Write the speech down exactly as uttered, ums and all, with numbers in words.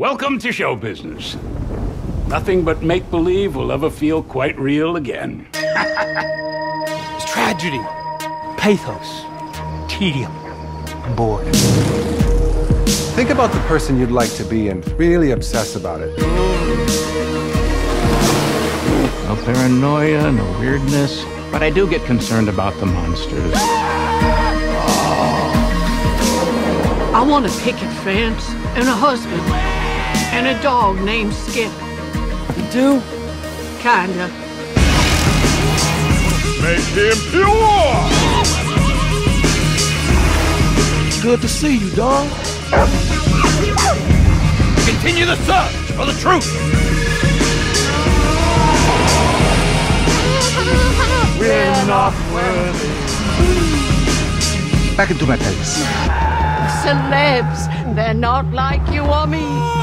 Welcome to show business. Nothing but make-believe will ever feel quite real again. It's tragedy, pathos, tedium. I'm bored. Think about the person you'd like to be and really obsess about it. No paranoia, no weirdness, but I do get concerned about the monsters. I want a picket fence and a husband and a dog named Skip. You do? Kinda. Make him pure! Good to see you, dog. Continue the search for the truth! We're not worthy. Back into my place. Celebs, they're not like you or me.